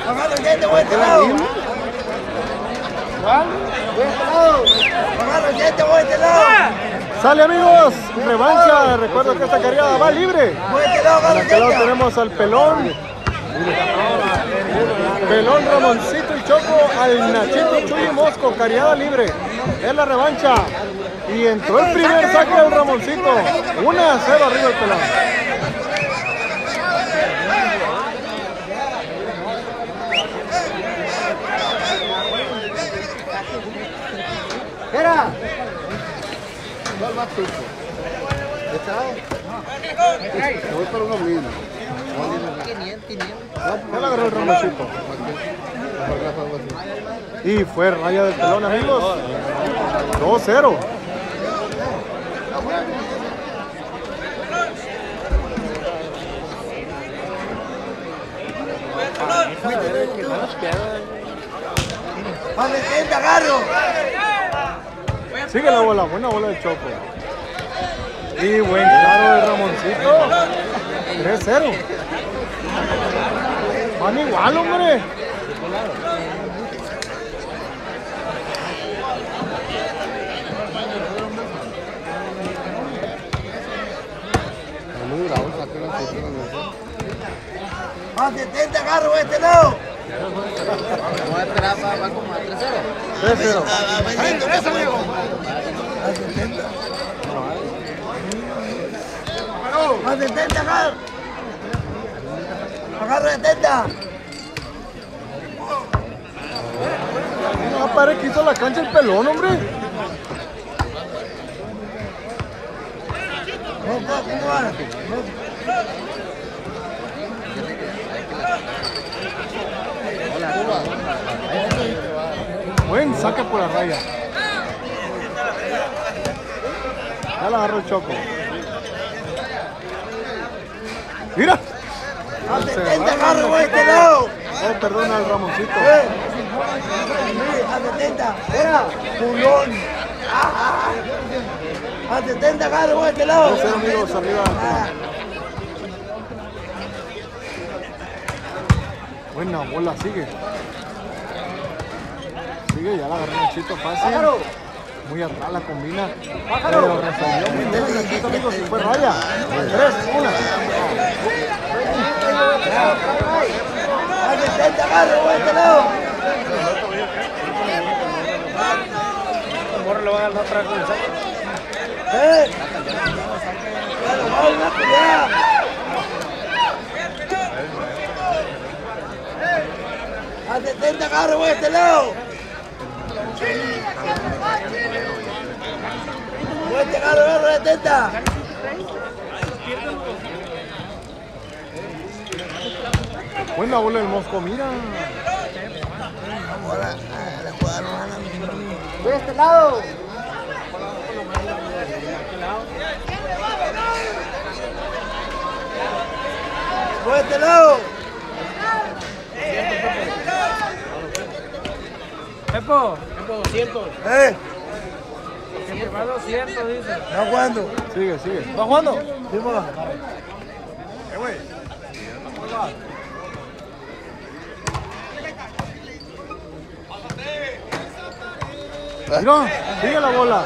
Agarra el diente, voy a este lado. Agarra el diente, voy a este lado. Sale, amigos, revancha. Recuerdo que esta cargada va libre. Voy a este lado, En agarra el aquel lado diente. tenemos al pelón. Pelón, Ramoncito y Choco, al Nachito, Chuy y Mosco, cargada libre. Es la revancha. Y entró el primer saque del Ramoncito. 1-0 arriba el pelón. Era. ¿Cuál más pico? Me voy para uno mismo. 500. Ya la agarró el Ramoncito. Y fue raya del pelón, amigos. 2-0. Más de 30, agarro. Sigue la bola, buena bola del Choco. Y buen claro del Ramoncito. 3-0. Van igual, hombre. Más de 30, agarro, voy a este lado. Voy a esperar, va como a 3-0. 3-0. Más de 30, agarro. Agarro de 30. No, parece que hizo la cancha el pelón, hombre. ¿Cómo van? Buen saque por la raya. Ya la agarró el Choco. Mira. Más de 30, agarro, voy a este lado. Oh, perdona al Ramoncito. Más de 30. Era. Pulón. Más de 30, agarro, voy a este lado. 2-0, amigos, arriba. Buena bola, sigue. Sigue, ya la agarró Nachito fácil. Muy atrás la combina. Pero resolvió muy bien Nachito, amigos, y fue raya. 3-1. Más de 30, agarro, voy a este lado. Morro le va a dar otra con el saque. Bueno, vamos a una pelea. Más de 30, agarro, voy a este lado. Voy a este agarro de 30. Buena bola del Mosco, mira. Voy a este lado. Voy a este lado. Pepo, 200. Que va 200, dice. ¿Está jugando? Sigue, sigue. ¿Va jugando? Sí, mamá. Mira, sigue la bola.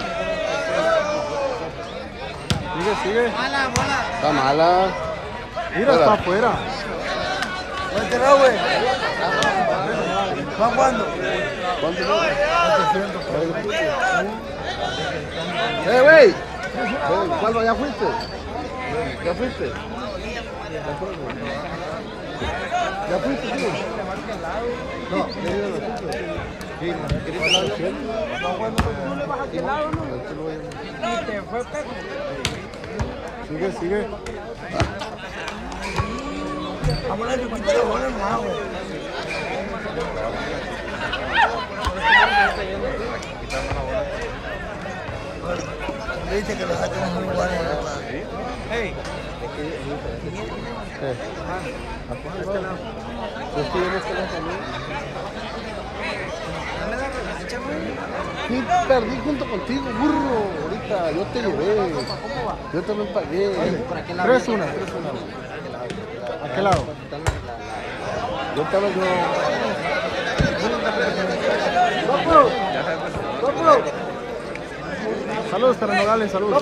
Sigue, sigue. Está mala. Mira, está afuera. Voy a este lado, güey. ¿Va jugando? Güey. ¿Cuál? ¿Ya fuiste? ¿Ya fuiste? ¿Ya fuiste, tío? No, ya iba a la fuiste. Sí, ¿No le vas a aquel lado, no? Y te fue Pepo. Sigue, sigue. Vamos a quitar la bola más, güey. Viste que los hacemos muy buenos. Hey. Sí, perdí junto contigo, burro. Ahorita yo te llevé. Yo también pagué. 3-1. ¿A qué lado? Yo estaba yo. Saludos, Terrenogales, saludos.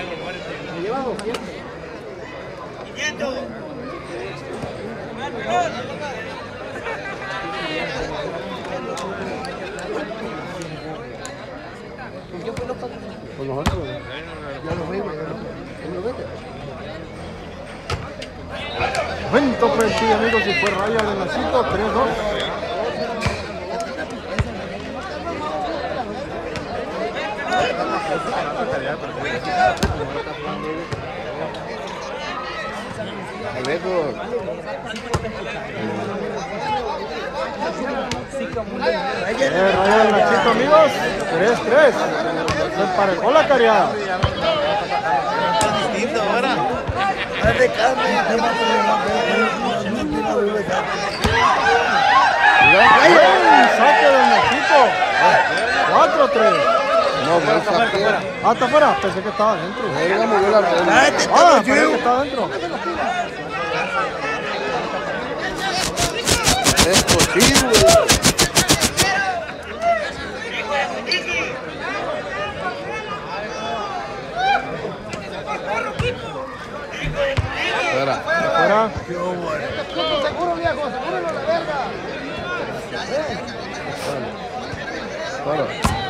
Con nosotros. Ya lo veo. Buen tope sí, amigos, y fue raya de Nachito, 3-2. Lejos. Raya del Nachito, amigos, 3-3. Se emparejó la cariada. Hace calma, Saque del Nachito. 4-3. No, no, está Ah, está afuera. Pensé que estaba adentro. Verga, movió la redonda. Ah, pensé que estaba adentro. Esto sí, güey. Espera. Afuera. seguro, viejo, seguro la verga. Espera.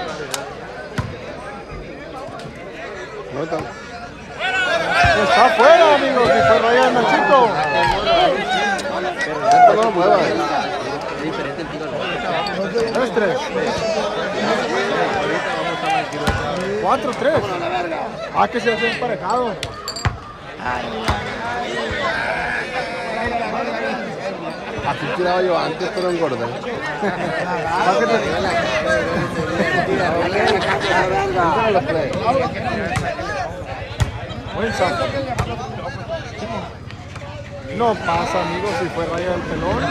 No está. Está afuera, amigos, y fue raya del Nachito. Esto no lo mueva. 3-3. 4-3. Ah, que se hace emparejado. Así tiraba yo antes, pero engordé. Buen saque. No pasa, amigos, si fue raya del pelón.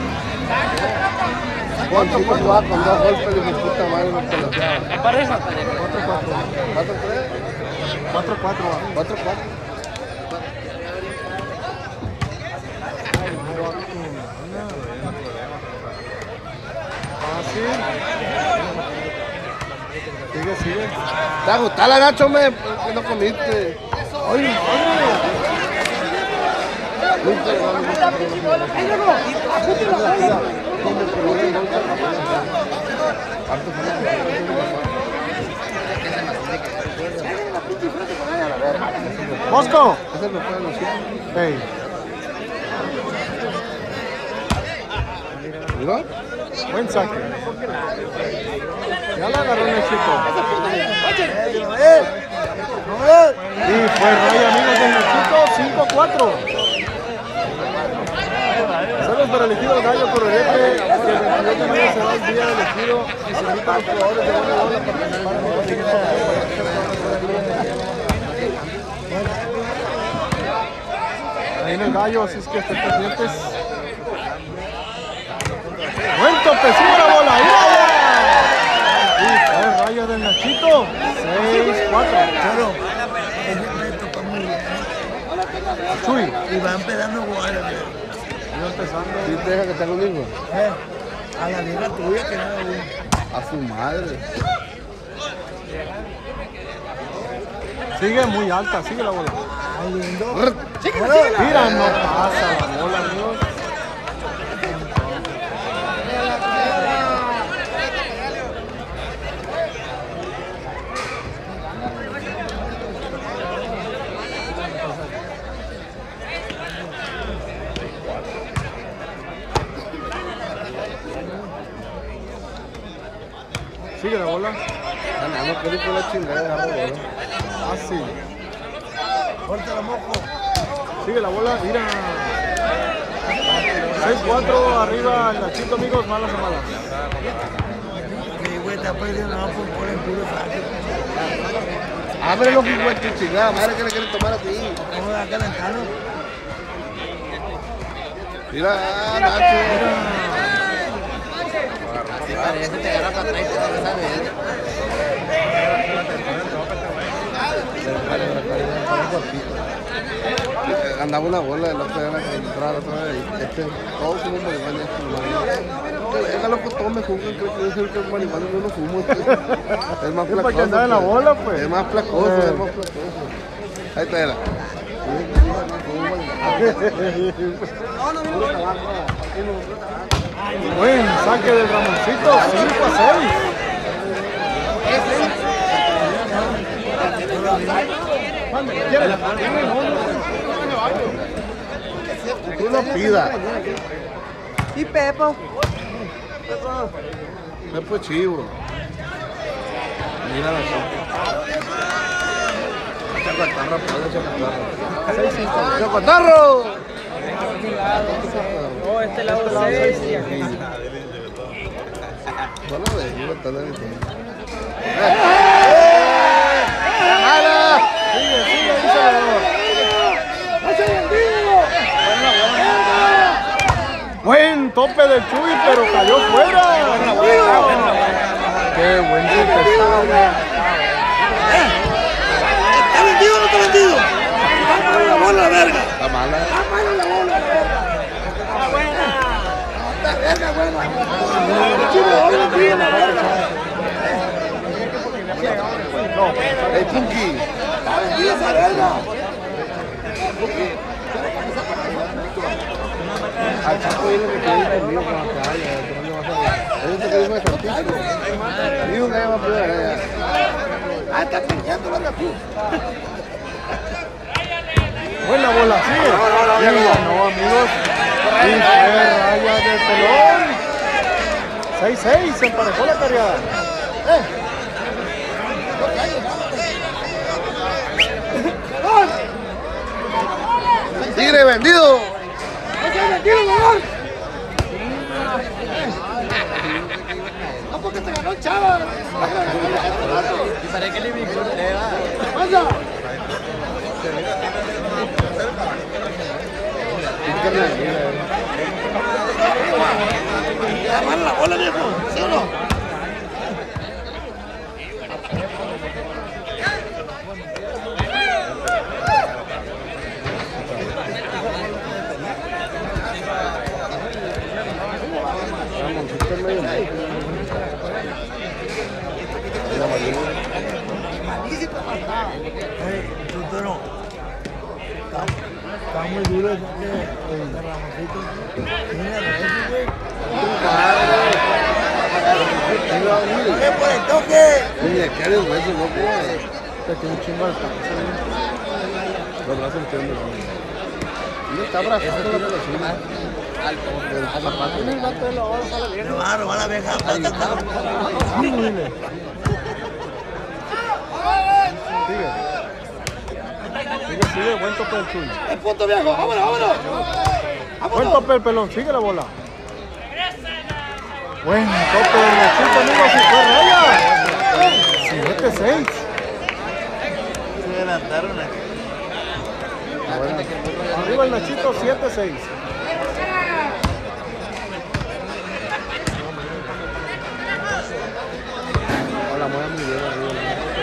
Con chico jugaba con 2 golpes de mi puta madre, no peloteaba. 4-4. 4-3. 4-4. 4-4. Fácil. Sigue, sigue. ¿Te gusta la Nacho, me? ¿Por qué no comiste? ¡Ay, madre! ¡Mosco! Ese me fue a los 5. Hey. ¿Mira? Buen saque. Ya la agarró el chico. Y fue raya, amigos del Nachito, 5-4. Saludos para el elegido del Gallo Correrete, que el 22 de mayo será el día elegido y se invita a los jugadores de voleibol a participar en el siguiente ahí en el Gallo, así es que estén pendientes. Buen tope, sigue la bola, ¡y fue raya del Nachito, 6-4. Pero ese reto está muy bien. Chuy, Y va empezando a jugar. iba empezando. ¿Sí te deja que tenga un hijo? A la liga tuya que no era uno. A su madre. Sigue muy alta, sigue la bola. Ay, lindo. Mira, no pasa la bola, amigos. Sigue la bola. No quiero ir por la chingada, Así. Corta la mojo. Sigue la bola, mira. 6-4 arriba el Nachito, amigos, malas o malas. Que güey, está perdiendo nada por el puro saque. Ábrelo, güey, tu chingada madre que le quieren tomar a ti. ¿Cómo va calentando? Mira, Nacho. Parece que te agarra para atrás y te sale bien. Andaba una bola de la otra vez que entraba otra vez. Todos somos marihuana. Déjalo con todo todos me juzgan, creo que yo soy el que es marihuana, yo no fumo. Es más Es para que andar en la pues. bola, pues. Es más placoso, es más placoso. Ahí está, era. Buen saque del Ramoncito, 5-6. Tú no pidas. Y Pepo. Pepo chivo. Mira la chacotarra. ¡Chacotarro! Oh, este lado 6 y aquí. Bueno, de yo está de Sigue, dice buen tope del Chuy, pero cayó fuera. Qué buen tope. ¿Está vendido o no está vendido? Está mala la bola, la verga. Está mala. Está mala la bola. Está buena. Está verga, buena. Chivo, ahora viene la verga. ¡Ey, Punky! Está vendida esa verga. Al Chapo dile que quede conmigo con la calle. ¿Dónde vas a ver? Él dice que vive en Santiago. Dijo que ella va a poder allá. Ah, está peleando, verga, tú. Buena bola, sigue. Y ganó, amigos. Y fue raya del pelón. 6-6, se emparejó la cargada. ¡Tigre vendido! ¡No se ha vendido, dolor! No, porque te ganó el Chava. Y parece que le brincó le va. ¡Pasa! Está mala la bola, viejo. ¿Sí o no? Está muy duro el Ramoncito. ¡Toque por el toque! Mira, ¿qué eres hueso, loco? Te tiene un chingo al tazo. Los brazos entiendo. Mira, está abrazando la pelotita. El zapato. Tiene el gato de la hora, sale bien. Hermano, va la vieja. Sigue, buen tope del Chuy. ¡El punto, viejo! ¡Vámonos, vámonos! Buen ¡Vámonos! tope del pelón, sigue la bola. Buen tope del Nachito, amigos, y fue raya. 7-6. Se adelantaron aquí. Arriba el Nachito, 7-6. Hola, mueve muy bien arriba.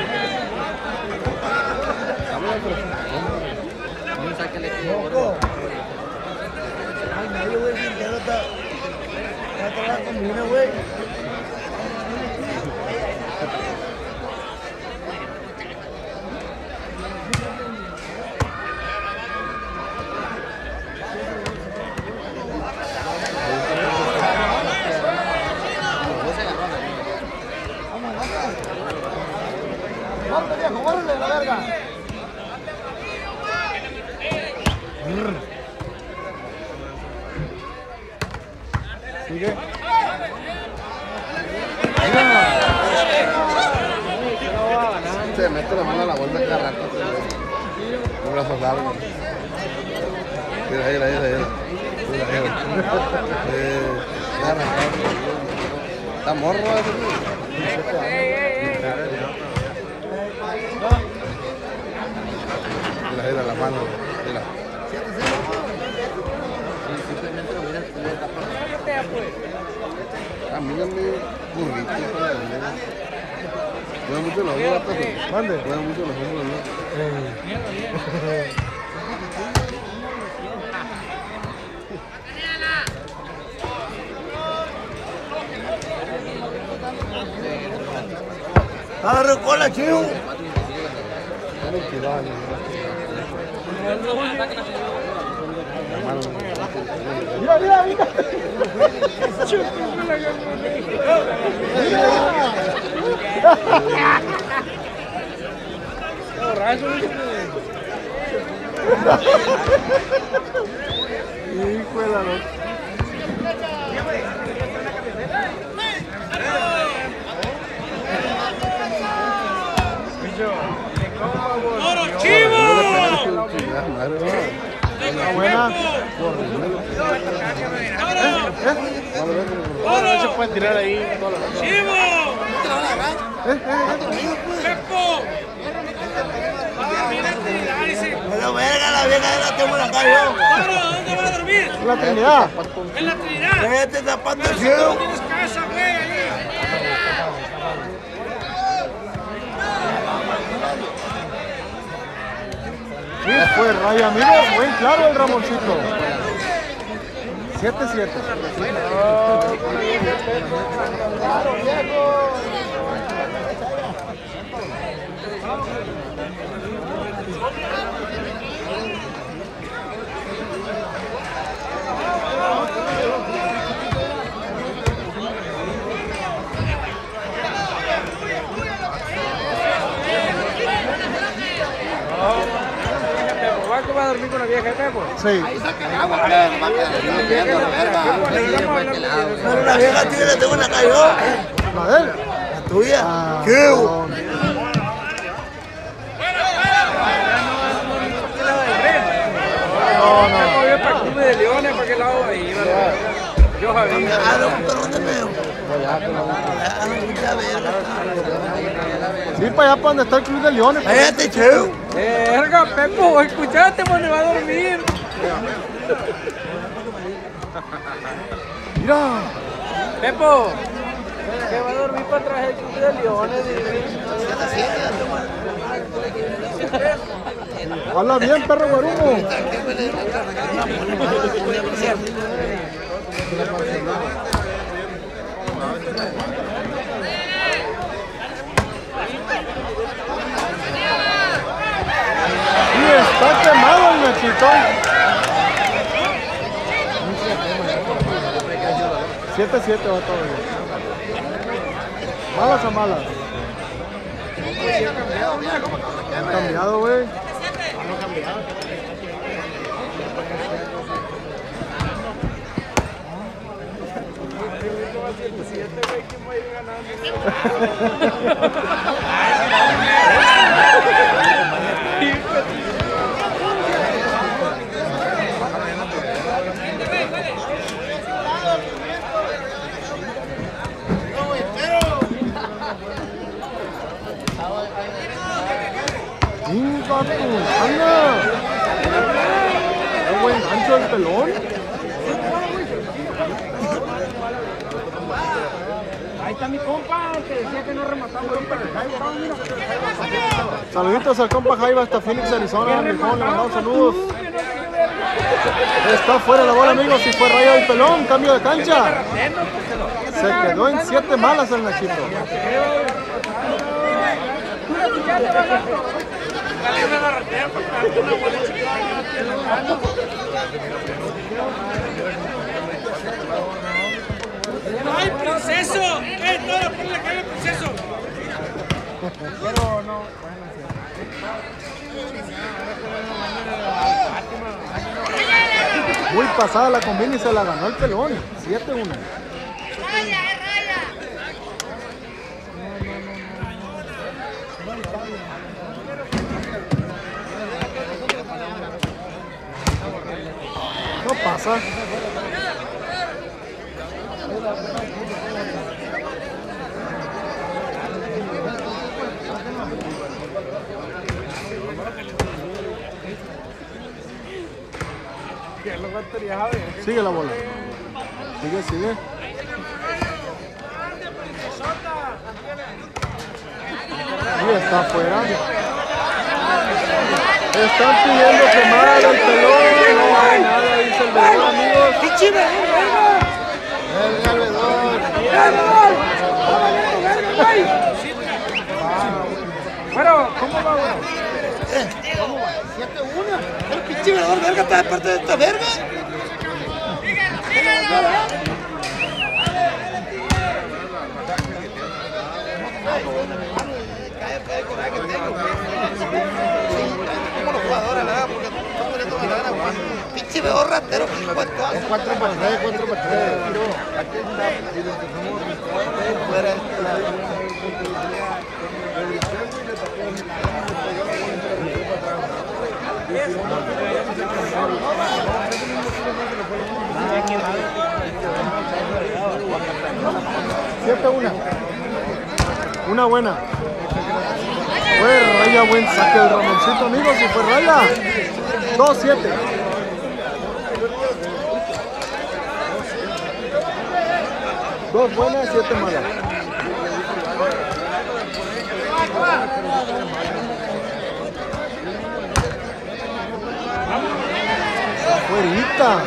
Un saque le quedó. Ay, nadie, güey, Quintero está atrás con una, güey. ¡Bórrale, viejo, bórrale, la verga! Sigue. Se mete la mano a la bolsa cada rato. Los brazos largos. Mira, mira. Está morro ese. Mira, la mano. Mira. Camíname burrito. Mueve mucho los hombros. Mande. Mueve mucho los hombros, ¿no? Agarre cola, chivo. Mira, mira, mira. Hijo de la noche. ¡Oro, chivo! Está buena. ¡Oro! Se puede tirar ahí. ¡Chivo! ¡Pepo! Pero verga, la vieja de la tengo acá yo. ¡Oro! ¿Dónde va a dormir? La Trinidad. En la Trinidad. Vete tapando el cielo. No tienes casa, güey, ahí. Sí, fue raya, amigos. Buen claro el Ramoncito. 7-7. ¿Va a dormir con la vieja de Pepo? Sí. Ahí saca el agua, pero la vieja tuya la tengo en la calle. ¿La de él? La tuya. Ah, ¿Qué? perdón. No, no. Movió para el Club de Leones, para qué lado ahí, ¿verdad? Yo sabía. Ah, no, pero ¿dónde veo? Ah, no, mucha verga. Sí, para allá para donde está el Club de Leones. Cállate, chivo. Verga, Pepo, escuchaste, ¿dónde va a dormir? Mira. Pepo, que va a dormir para atrás del Club de Leones. Habla bien, perro guarumo. Y está quemado el Nachito. 7-7 va todo bien. ¿Malas o malas? Han cambiado, güey. ¡Inga tu! ¡Anda! ¡Qué buen gancho del pelón! Ahí está mi compa, que decía que no remataba ahorita. Saluditos al compa Jaiba hasta Phoenix, Arizona. Mi hijo, le mandamos saludos. Está fuera la bola, amigos. Y fue raya del pelón. Cambio de cancha. Se quedó en 7 malas el Nachito. ¡Ay, proceso! ¡Todo ponle que hay proceso! Pero no, Muy pasada la combina y se la ganó el pelón. 7-1. No pasa. Sigue la bola. Sigue, sigue. Y está afuera. Están pidiendo quemar el pelón. No hay nada, dice el veedor, amigos. ¡Qué chido! El veedor. Bueno, ¿cómo va, güey? 7-1. El pinche velador verga está de parte de esta verga. Como los jugadores, ¿verdad? Porque están poniendo ganar, pinche velador ratero, que hijo de todo. Es 4 para 3, 4 para 3. Fuera. Una buena. Fue raya, buen saque del Ramoncito, amigos, y fue raya. 2-7. Dos buenas, 7 malas. Afuerita.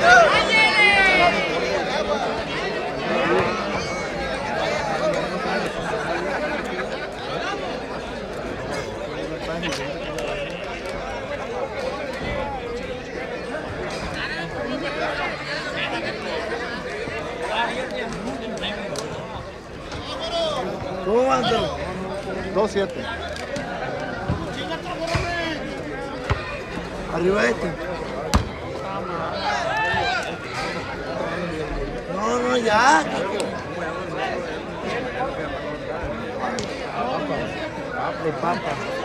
¿Cómo van? 2-7. Arriba este. No, ya. De papa.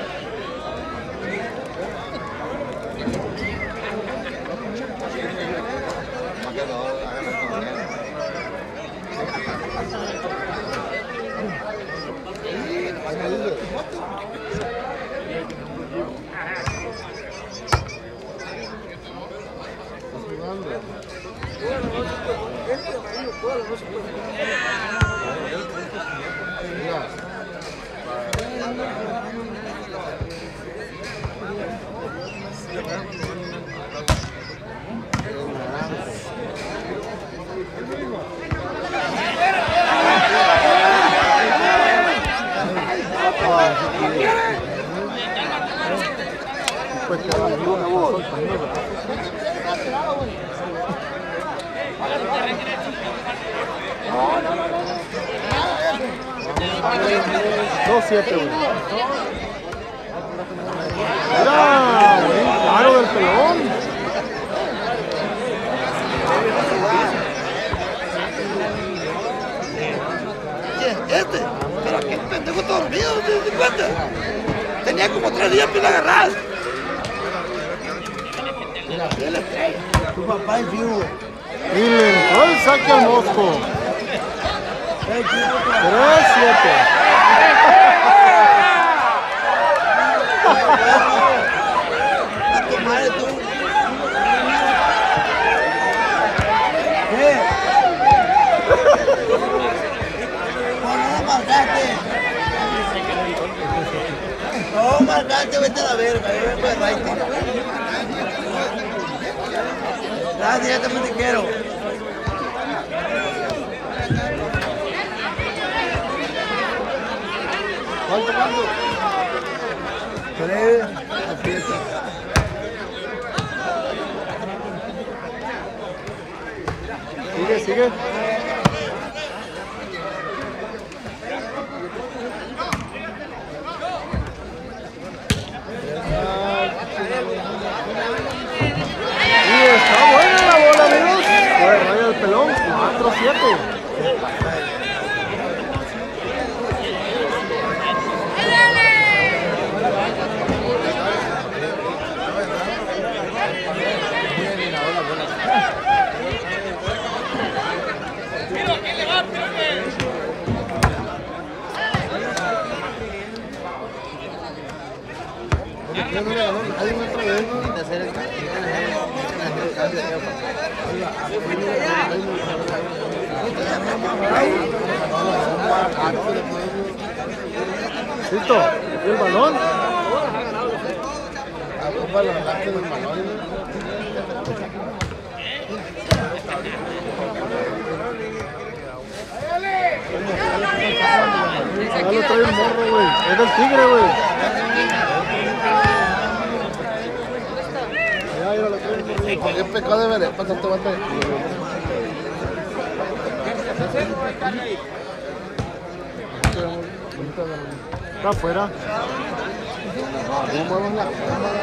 Mira, buen claro del pelón. Este, pero aquel pendejo está dormido, ¿te das cuenta? Tenía como 3 días para agarrar. Tu papá es vivo. Y le entró el saque al Mosco. 3-7. A tu madre tú. ¿Qué? No marcaste. No marcaste, vete a la verga. Gracias, ya también te quiero. ¿Cuánto mando? 3 a 7. Sigue. Y está buena la bola, amigos. Fue raya del pelón, 4-7. Listo, ¿y el balón? Ya lo trae el morro, güey. Es del Tigre, güey. Ya lo trae el morro. ¿Por qué pecado de ver? Para tanto bate. Está afuera. ¿Cómo mueven la cámara?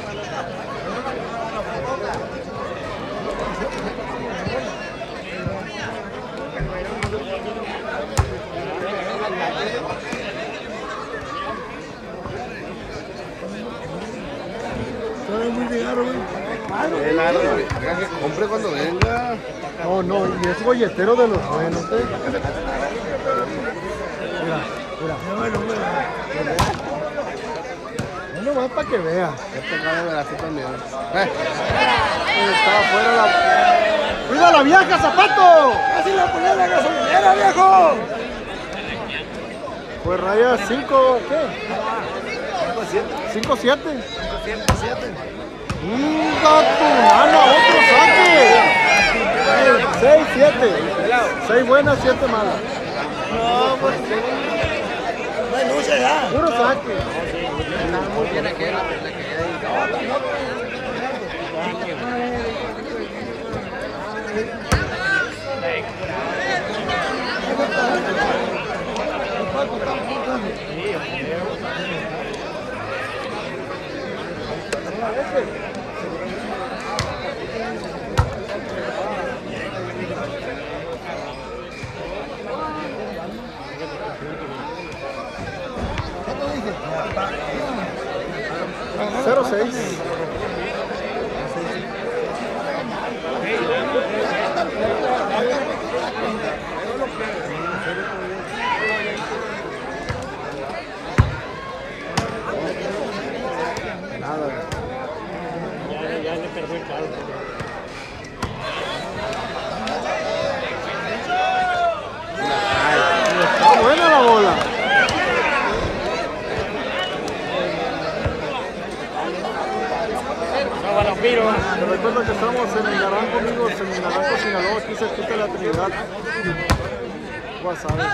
Venga, que compre cuando venga. No, no, y es golletero de los buenos, ¿eh? Mira. No más para que vea. Es pecado de ver así también. Está afuera la... ¡Cuida la vieja, Zapato! ¡Así la ponía en la gasolinera, viejo! Pues raya 5, ¿qué? 5-7. ¡Gatunana! ¡Otro saque! 6-7. 6 buenas, 7 malas. No, pues... No hay lucha ya. Puro saque. Cero 6. Ya le perdió el carro. Está buena la bola. Te recuerdo que estamos en el Naranjo, amigos, en el Naranjo, Sinaloa, aquí cerquita de la Trinidad. Guasave.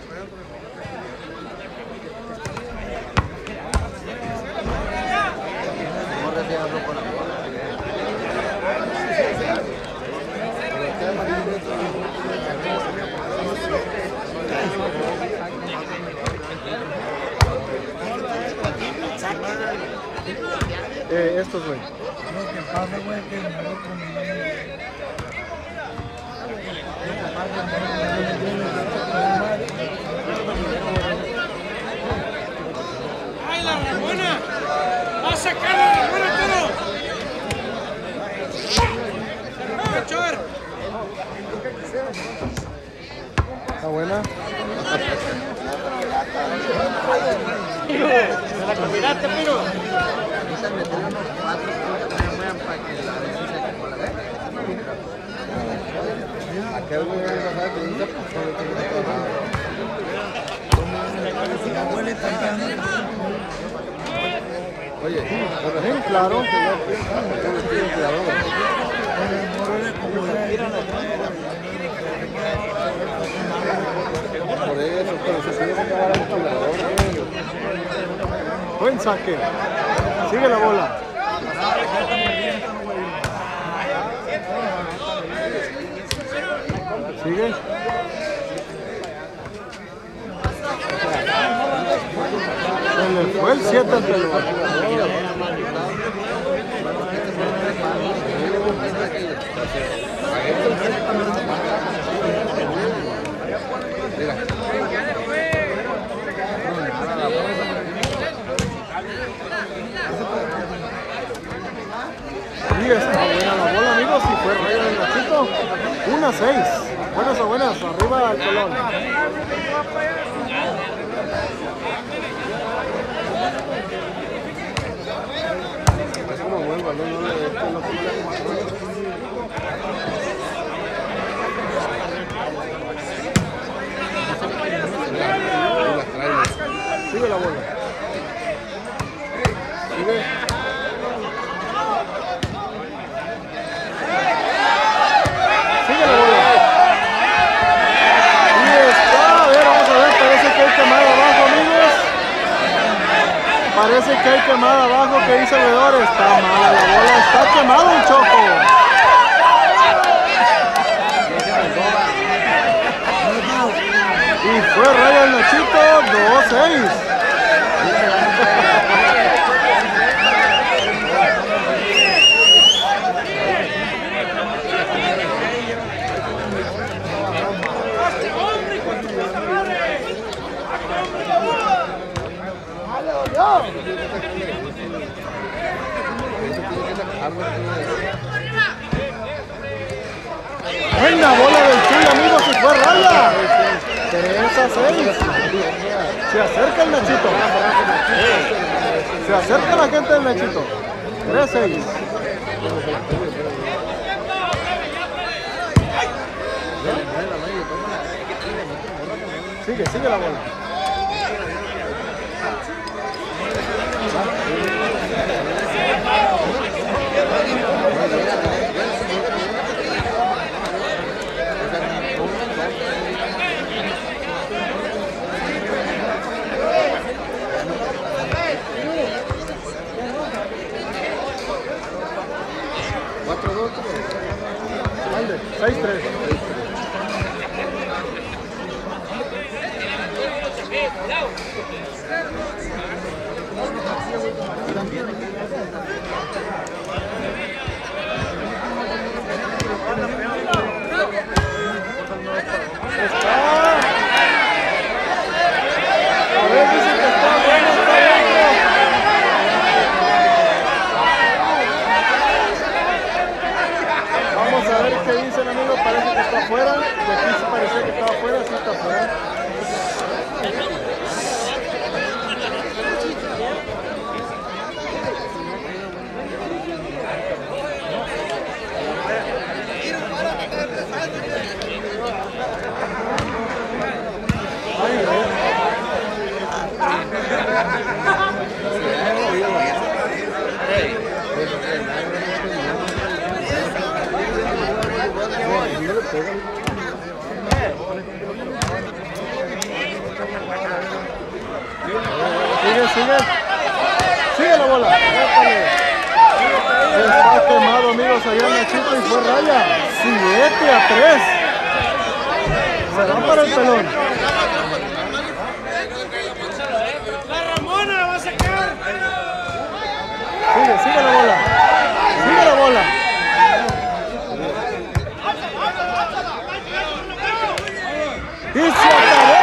Estos, güey. Lo que pasa, güey, que ¡Ay, la Ramona! ¡Va a sacar la Ramona todo! Está buena. ¿Se la combinaste, Piro? Aquel güey va a bajar de esa Oye, Sí, claro. por eso, pero se tiene que acabar el jugador. Buen saque. Sigue la bola. Sigue. Se le fue el 7 al peludo. Y está buena la bola, amigos, y fue raya del Nachito. 1-6. Buenas a buenas, arriba el Colón. Es como buen balón, no le Sigue la bola. Sigue. Sigue la bola. Y está, a ver, vamos a ver, parece que hay camada abajo. Parece que hay quemada abajo. ¿Qué dice el veedor? Está mala la bola. Está quemado el Choco. Y fue raya el Nachito. 2-6. Buena bola del Chuy, amigos, y fue raya. 3-6. Se acerca el Nachito. Se acerca la gente del Nachito. 3-6. Sigue la bola. Mande, 6-3. Vamos a ver qué dice el amigo, parece que está afuera. De aquí sí parecía que estaba afuera, sí está afuera. Sigue la bola. Está quemado, amigos, allá en Nachito y fue raya. 7-3. Se van para el pelón. La Ramona la va a sacar. Sigue la bola. Sigue la bola. Y se acabó.